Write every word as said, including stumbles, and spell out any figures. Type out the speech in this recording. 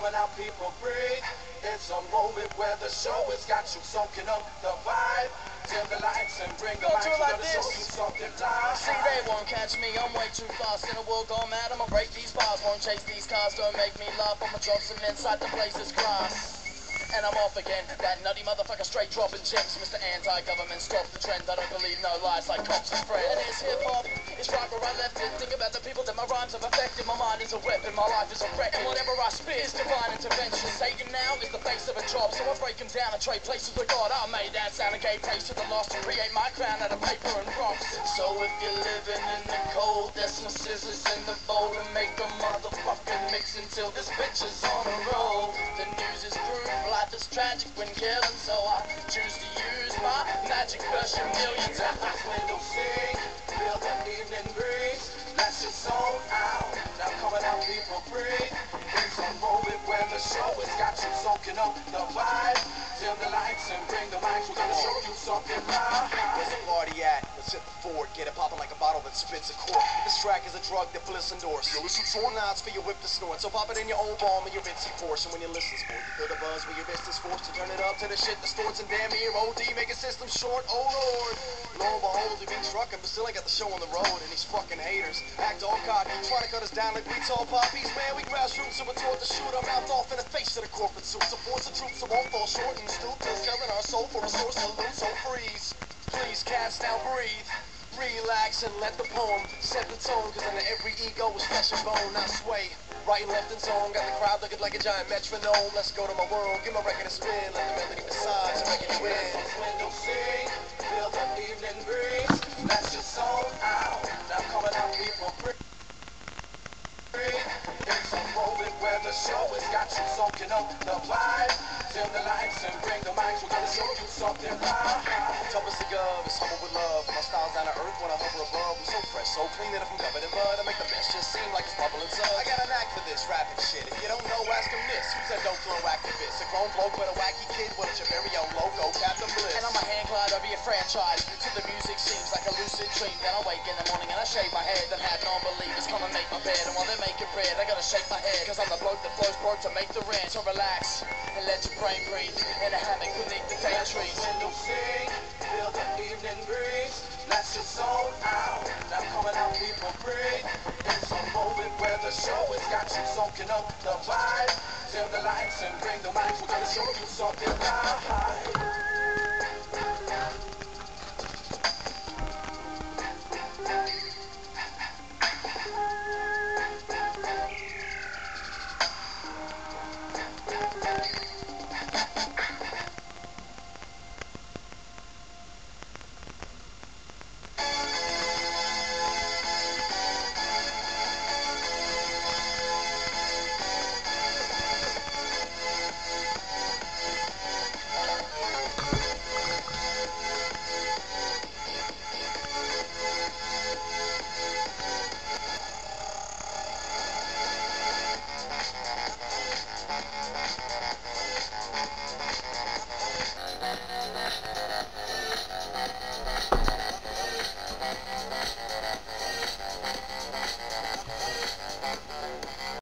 coming out, people breathe. It's a moment where the show has got you soaking up the vibe. Dim the lights and bring the Go mic. to it like We're gonna show this. you something live. See, they won't catch me, I'm way too fast. In a world gone mad, I'ma break these bars. Won't chase these cars, don't make me laugh. I'ma drop some inside the blazes grass. And I'm off again, that nutty motherfucker straight dropping gems. Mister Anti-Government, stop the trend. I don't believe no lies like cops and friends. And it's hip-hop, it's right where I left it. Think about the people that my rhymes have affected. My mind is a weapon, my life is a wreck. And whatever I spit is divine intervention. Satan now is the face of a job, so I break him down and trade places with God. I made that sound and gave taste to the lost to create my crown out of paper and rocks. So if you're living in the cold, there's some scissors in the bowl and make a motherfucking mix until this bitch is on a roll. The news is proof, life is tragic when killing, so I choose to use my magic version. Millions at my window sing, feel the evening breeze, let your soul out. Now coming out, people breathe. It's a moment where the show has got you soaking up the vibe. Dim the lights and bring the mics. We're gonna show you something live. Where's the party at? Let's hit the fort. Get it popping like a bottle that spits a cork. This track is a drug that bliss endorse. You listen to now, it's for your whip to snort. So pop it in your old balm and your rinse portion. When you listen sport, you feel the buzz where your wrist is forced to turn it up to the shit that distorts and damn near O D, make a system short. Oh lord. Lo and behold, we been trucking, but still I got the show on the road. And these fucking haters act all cocky, trying to cut us down like we tall poppies. Man, we grassroots, so we're taught to shoot our mouth off in the face of the corporate suit. Supports the troops, so won't fall short and stoop to selling our soul for a source of loot. So freeze, please, cats, now breathe. Relax and let the poem set the tone, cause under every ego is flesh and bone. I sway, right, left, and zone. Got the crowd looking like a giant metronome. Let's go to my world, give my record a spin. Let the melody massage, making you win. Window sing, feel the evening breeze, let your soul out. Now coming out, people breathe. It's a moment where the show has got you soaking up the vibe. Dim the lights and bring the mics. We're gonna show you something live. Toughest to gov, it's humble with love. My style's down to earth when I hover above. I'm so fresh, so clean that if I'm covered in mud, I make the mess just seem like it's bubbling sun. I got a knack for this rapping shit. If you don't know, ask him this. Who's that dope flow activist? A grown bloke with a wacky kid with your very own logo, Captain Bliss. And I'm a hand glide over your franchise. To the music seems like a lucid dream. Then I wake in the morning and I shave my head. Then have non-believers come and make my bed. And while they're making bread, I gotta shake my head. Cause I'm the bloke that flows broke to make the rent. So relax and let your brain breathe. In a hammock beneath the day trees. Window sing, feel the evening breeze, let your soul out. Now coming out, people breathe. It's a moment where the show has got you soaking up the vibe. Dim the lights and bring the mics. We're gonna show you something live.